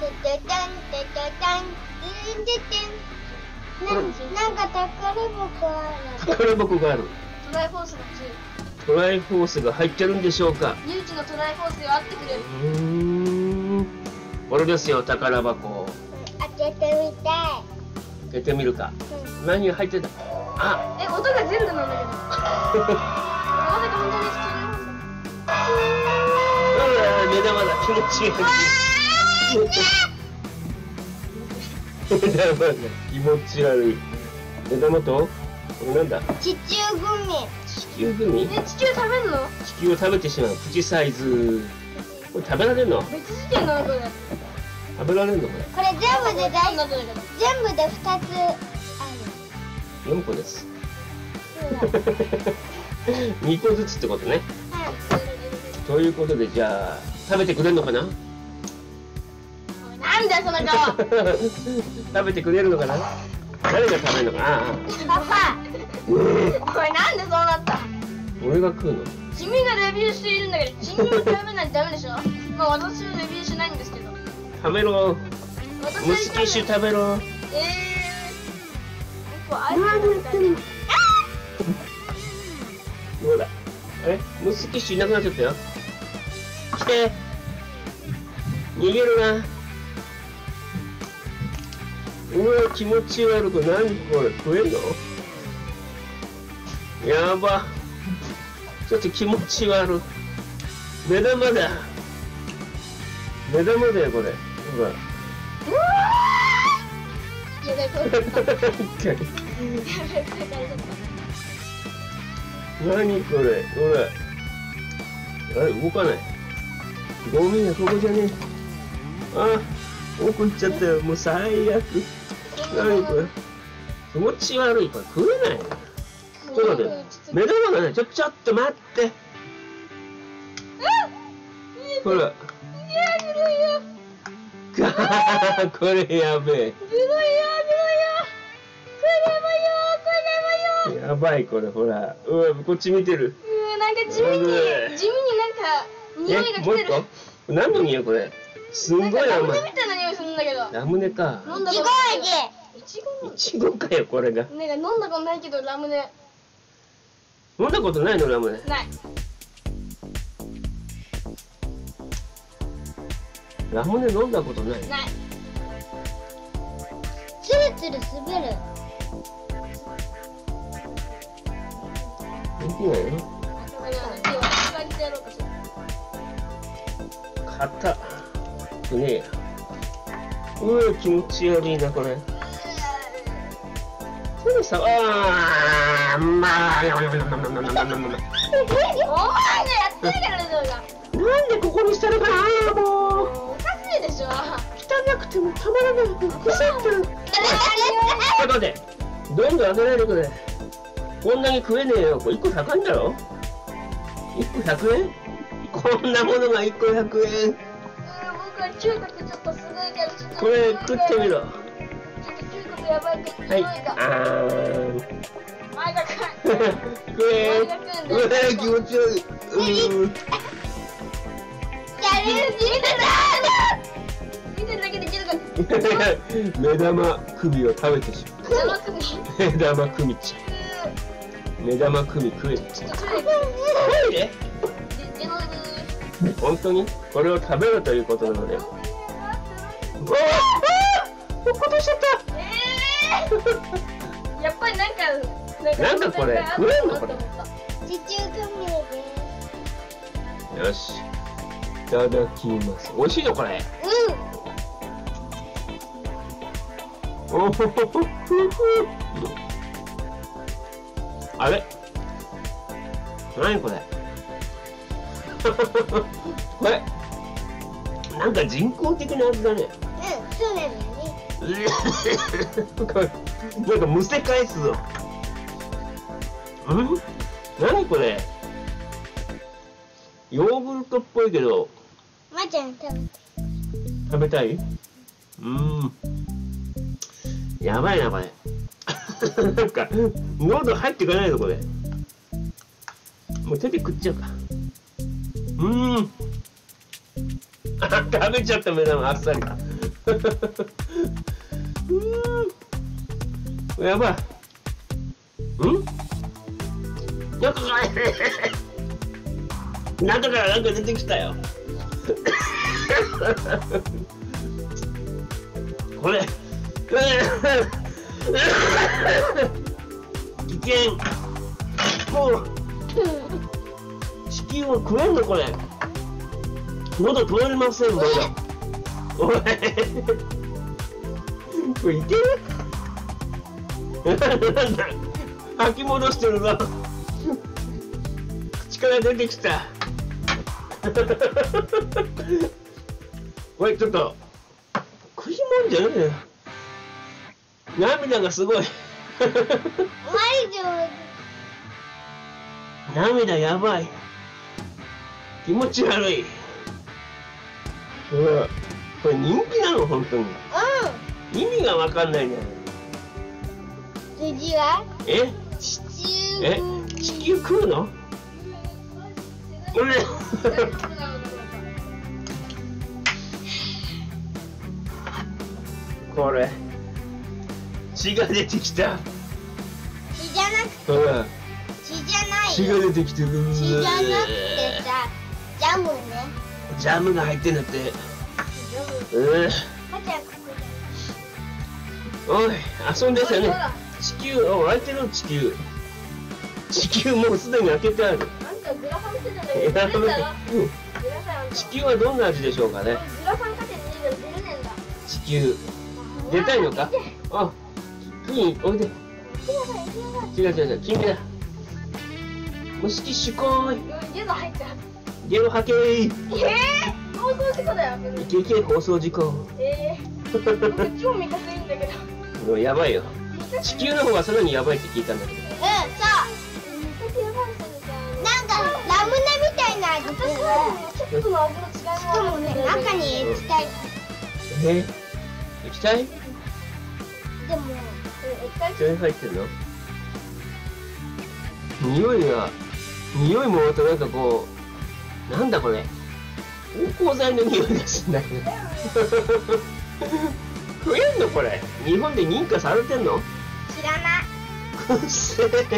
なんか宝箱ある。 宝箱がある。 トライフォースが強い。 トライフォースが入ってるんでしょうか。 唯一のトライフォースがあってくれる。 これですよ、宝箱。 開けてみたい。 開けてみるか。何が入ってた。あ、 音がゼルダなんだけど。まさか本当に目玉だ。気持ちいい。目玉だ。気持ち悪い。目玉とこれなんだ。 地球グミ。 地球グミ。 地球食べるの？ 地球を食べてしまう。プチサイズ。これ食べられるの？ 別次元なのこれ。 食べられるのこれ。 これ全部で2つある。 4個です。2個ずつってことね。ということで、じゃあ食べてくれるのかな。 なんだよその顔。 食べてくれるのかな。誰が食べるのかな。 パパ。 おいなんでそうなった。 俺が食うの。 君がレビューしているんだけど、君が食べないとダメでしょ。まあ私はレビューしないんですけど。 食べろ。ムスキッシュ食べろ。どうだ。ムスキッシュいなくなっちゃったよ。来て。逃げるな。うわ、気持ち悪く。何これ、食えんの？やば。ちょっと気持ち悪い。目玉だ。目玉だよ、これ。ほら。何これ、ほら。あれ、動かない。ごめんや、ここじゃねえ。あ、奥行っちゃったよ。もう最悪。何これ。気持ち悪い。これ食えない。ちょっと待って。目玉がね、ちょっと待って。ほら。これやべえ。やばいこれほら。うわ、こっち見てる。 なんか地味になんか匂いが来てる。 もう一個？何の匂いこれ？すんごい甘い。 ラムネみたいな匂いするんだけど。 ラムネか。 飲んだこといちごいちごかよこれが。 なんか飲んだことないけどラムネ。 飲んだことないのラムネ。 ない。 ラムネ飲んだことない。 ない。 ツルツル滑る。 できないよ。硬くねえや。うわ、気持ち悪いなこれ。それさ、ああ、まあ。 お前がやってるからね、それが。 なんでここにしたのかな、もう。 おかしいでしょ。 汚くてもたまらない。腐ってる。ちょっと待って。どんどん開けないでくれ。こんなに食えねえよ。これ1個高いんだろ。1個100円。こんなものが1個100円。 僕は嗅覚ちょっとすごいからちょっと。 これ食ってみろ。 ちょっと嗅覚やばいけどはい。 匂いが。前がかい。 食え。うわ、気持ち悪い。 見てるだけできるから。 目玉首を食べてしまう。目玉首ちゃん。目玉首食え。 ちょっとトイレ？本当にこれを食べるということなので。うわあ！落っことしちゃった。 やっぱりなんかこれ食えんのこれ。 地球グミでよし。いただきます。美味しいのこれ。おほほほふふ。あれ？何これ？これなんか人工的な味だね。 そうなんだよね。 これなんかむせ返すぞ。何これ？ヨーグルトっぽいけど。 まーちゃん食べて。 食べたい？やばいなこれ。なんか喉入っていかないのこれ。もう手で食っちゃうか。食べちゃった目玉あっさり。 やばい。なんか中からなんか出てきたよ。これ危険。もう地球を食えんのこれ。喉通りません。おいこれいける？なんだ吐き戻してるぞ。口から出てきた。これちょっと食い物じゃねえよ。涙がすごい。涙やばい。気持ち悪い。これ人気なの本当に。意味がわかんないね。 次は地球食うの？これ血が出てきた。 血じゃなくて血じゃないよ。 血が出てきてる。 血じゃなくてさ、ジャムね。 ジャムが入ってんだって。おい遊んでたね。地球開いてる。地球もうすでに開けてある。地球はどんな味でしょうかね。地球出たいのか。あ、金おいで。違う金だ。もしきしこい。ゲロ吐けー。 放送事故だよ。 いけいけ放送事故。 超味覚いいんだけど。 やばいよ。地球の方がさらにやばいって聞いたんだけど。 そう。なんかラムネみたいな味する。 ちょっとの味の違いしかもね、中に液体。 液体？ でも液体入ってるの？匂いもまたなんかこう、なんだこれ。芳香剤の匂いがすんだけど。食えんのこれ。日本で認可されてんの？ 知らない。 くっせー。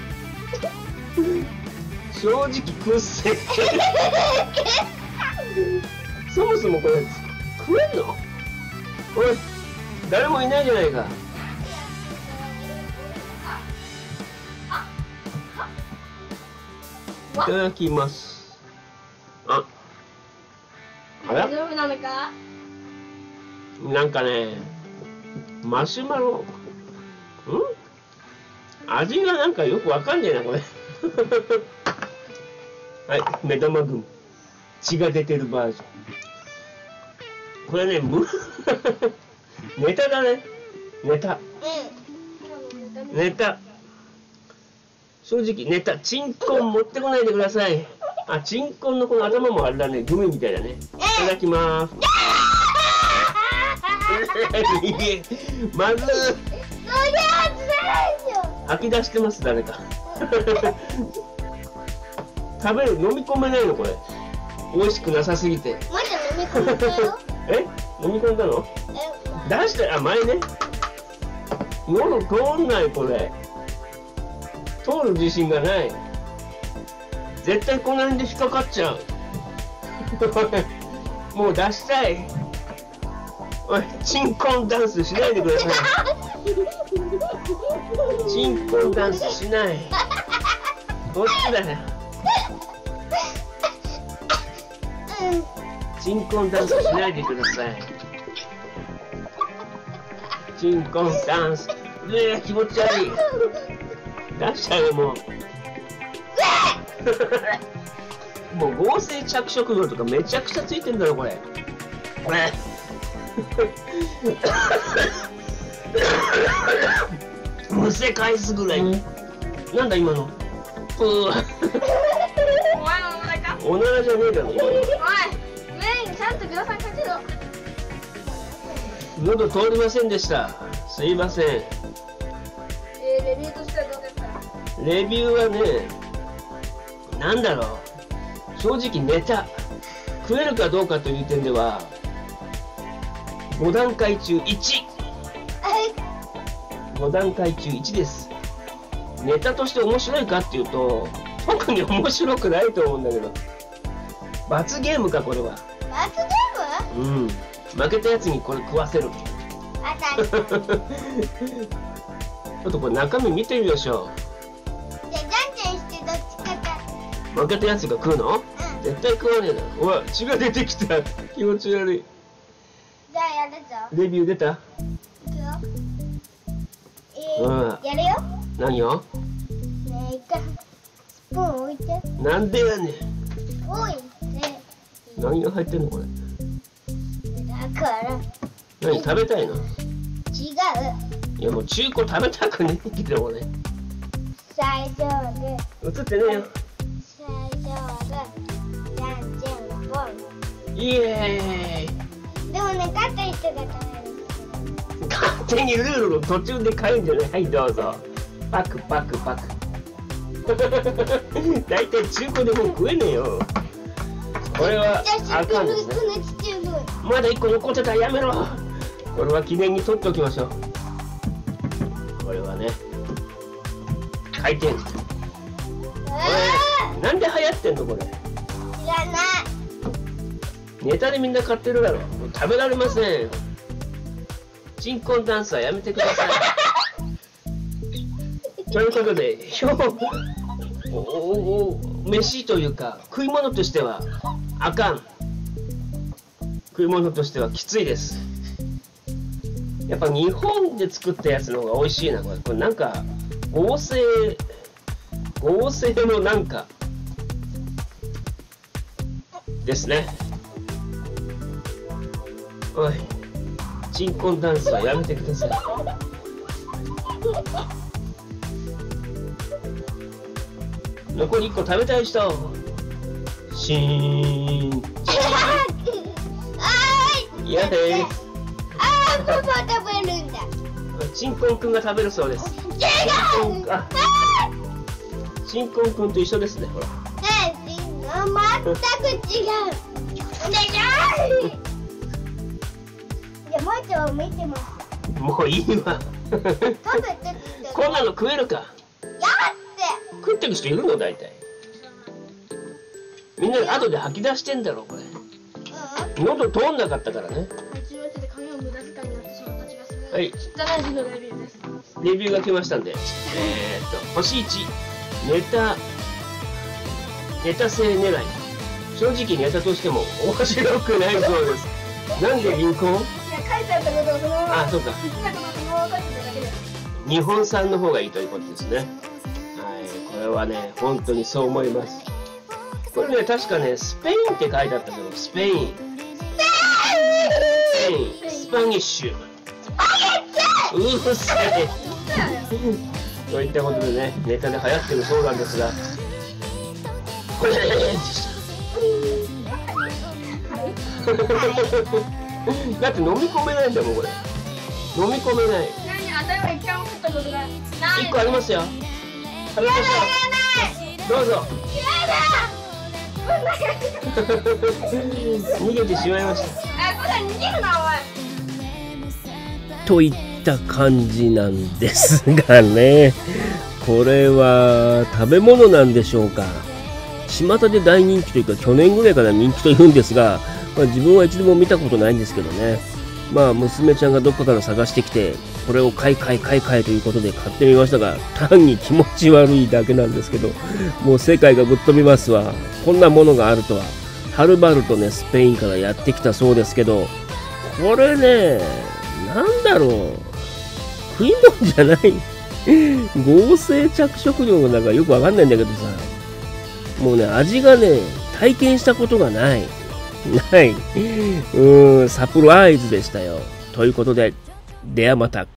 正直くっせー。そもそもこれ食えんの？これ誰もいないじゃないか。いただきます。あら？ 大丈夫なのか？ なんかね、マシュマロ、味がなんかよくわかんねえな、これ。はい、目玉グミ。血が出てるバージョン。これね、ネタだね。ネタ。正直、ネタ。チンコン持ってこないでください。あ、チンコンのこの頭もあれだね、グミみたいだね。いただきまーす。まず吐き出してます、誰か。食べる、飲み込めないのこれ。美味しくなさすぎて。 まだ飲み込んだよ。 飲み込んだの？出して、あ、前ね。喉通んない、これ。通る自信がない。絶対この辺で引っかかっちゃう。もう出したい。おい、チンコンダンスしないでください。チンコンダンスしない。こっちだよ。チンコンダンスしないでください。チンコンダンス。気持ち悪い。出しちゃうよ、もう。もう合成着色料とかめちゃくちゃついてんだろ、これ。むせ返すぐらい。なんだ今の。 お前のおならか？ おならじゃねえだろ。 おい、麺ちゃんとグラサンかけろ。 喉通りませんでした。すいません。 レビューとしてはどうですか？ レビューはね、なんだろう。正直ネタ。食えるかどうかという点では、 5段階中1。 はい 5段階中1です。ネタとして面白いかっていうと、特に面白くないと思うんだけど。罰ゲームか、これは。 罰ゲーム？ うん。負けたやつにこれ食わせる。 あたし。 ちょっとこれ中身見てみましょじゃあじゃんけんしてどっちかか。 う。負けたやつが食うの？絶対食わねえな。うわ、血が出てきた。気持ち悪い。 じゃあやるぞ。 レビュー出た？ いくよ。 うんやるよ。 何よ？ ねえ、一回スプーン置いて。 なんでやねん。 置いて。 何が入ってんのこれ。 だから何食べたいの？ 違う。 いやもう中古食べたくねえけど俺。 最初で映ってねえよ。 最初がじゃんけんぽん。 イエーイ。 でもね、勝った人が食べる。 勝手にルールを途中で変えんじゃない。はいどうぞ。パクパクパク。だいたい中古でもう食えねえよ。これはあかんですね。まだ1個残ってたらやめろ。これは記念に取っておきましょう。これはね、回転。これなんで流行ってんのこれ。 知らない。 ネタでみんな買ってるだろ。もう食べられませんよ。新婚ダンスはやめてください。ということで、飯というか食い物としてはあかん。食い物としてはきついです。やっぱ日本で作ったやつの方が美味しいな。これなんか合成のなんかですね。おい、新婚ダンスはやめてください。残り1個食べたい人。シーン。いやでーす。 ああ、パパ食べるんだ。 新婚くんが食べるそうです。新婚くんと一緒ですね。ほら。 全く違う。でしょ。じゃあもう一度見てます。 もういいわ。 食べてって。 こんなの食えるか。 やって。 食ってる人いるの大体。みんな後で吐き出してんだろこれ。喉通んなかったからね。はい。 汚い字のレビューです。 レビューが来ましたんで、星1、ネタ性狙い。正直ネタとしても面白くないそうです。なんでリンコン？ いや、書いてあったことをそのまま。 あ、そうか。 好きなことをそのまま書いてただけです。 日本産の方がいいということですね。はい、これはね、本当にそう思います。これね、確かね、スペインって書いてあったけど、スペイン、スパニッシュ。うるせえ。といったことでね、ネタで流行ってるそうなんですが、これだって飲み込めないんだもんこれ。飲み込めない。 ちなみに頭一回も食ったことがない。 1個ありますよ。食べましょう。どうぞ。逃げてしまいました。 あ、これ逃げるなおい。 といった感じなんですがね、これは食べ物なんでしょうか。巷で大人気というか去年ぐらいから人気というんですが、自分は一度も見たことないんですけどね。娘ちゃんがどっかから探してきてこれを買いということで買ってみましたが、単に気持ち悪いだけなんですけど、もう世界がぶっ飛びますわ。こんなものがあるとは。はるばるとねスペインからやってきたそうですけど、これねなんだろう、食い物じゃない合成着色料がなんかよくわかんないんだけどさ、もうね味がね体験したことがないサプライズでしたよ。ということで、ではまた。